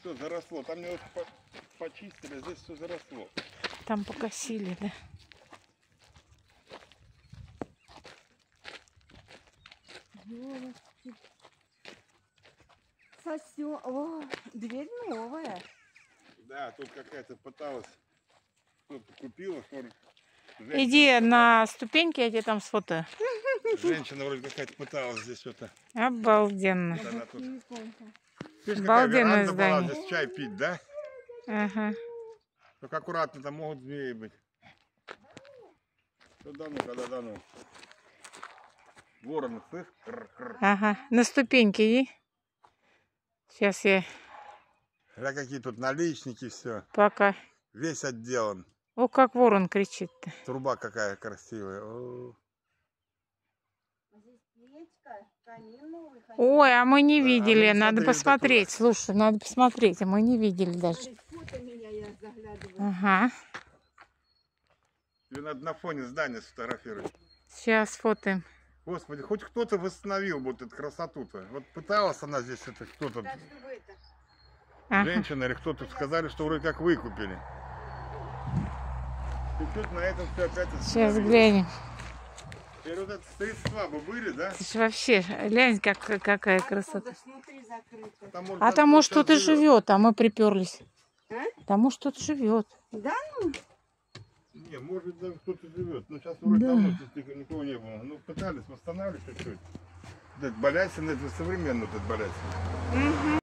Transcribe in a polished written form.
все заросло. Там его почистили, а здесь все заросло. Там покосили, да. Сосё. О, дверь новая. Да, тут какая-то пыталась, кто-то купила. Иди на ступеньки, я тебе там сфотою. Женщина вроде какая-то пыталась здесь что-то. Обалденно. Вот она тут. Видишь, какая Обалденное веранда была, здание. здесь чай пить, да? Ага. Только аккуратно, там могут змеи быть. Куда ну, когда ну. Ворон, слышь? Ага. На ступеньки иди. Сейчас я Да какие тут наличники, все. пока. Весь отделан. О, как ворон кричит-то. Труба какая красивая. О. Ой, а мы не Да, а мы видели. не Надо смотрели посмотреть. туда. Слушай, надо посмотреть. А мы не видели даже. Ага. Тебе надо на фоне здания сфотографировать. Сейчас фотоем. Господи, хоть кто-то восстановил вот эту красоту-то. Вот пыталась она здесь, это кто-то, Ага. женщина или кто-то, сказали, что вроде как выкупили. И тут на этом все опять Сейчас остановилось. глянем. Теперь вот это средства бы были, да? Это ж вообще, глянь, какая красота. Там, может, А там может кто-то кто-то живет, а мы приперлись. А? Там может кто-то живет. Да, ну? Не, может даже кто-то живет. Но сейчас вроде Да. давно тут никого не было. Ну, пытались восстанавливать чуть-чуть. Вот это балясина, это современный вот этот балясина.